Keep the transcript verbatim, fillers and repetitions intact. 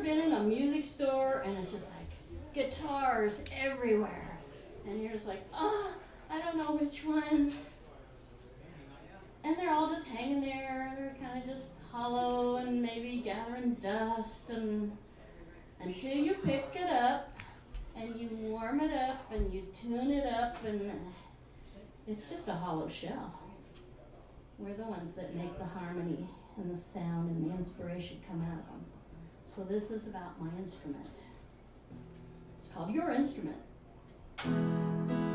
been in a music store and it's just like guitars everywhere? And you're just like, oh, I don't know which one. And they're all just hanging there. They're kind of just hollow and maybe gathering dust, and until you pick it up and you warm it up and you tune it up, and it's just a hollow shell. We're the ones that make the harmony and the sound and the inspiration come out of them. So this is about my instrument. It's called Your Instrument.